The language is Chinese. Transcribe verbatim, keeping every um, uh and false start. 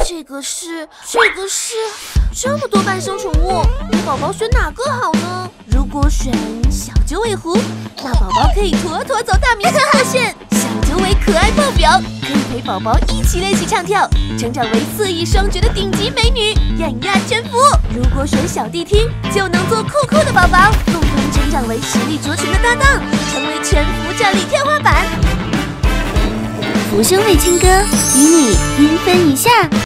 这个是，这个是，这么多半生宠物，给宝宝选哪个好呢？如果选小九尾狐，那宝宝可以妥妥走大明星路线。小九尾可爱爆表，可以陪宝宝一起练习唱跳，成长为色艺双绝的顶级美女，冉亚全服。如果选小弟听，就能做酷酷的宝宝，共同成长为实力卓群的搭档，成为全服战力天花板。 福兄妹亲歌，与你缤纷一下。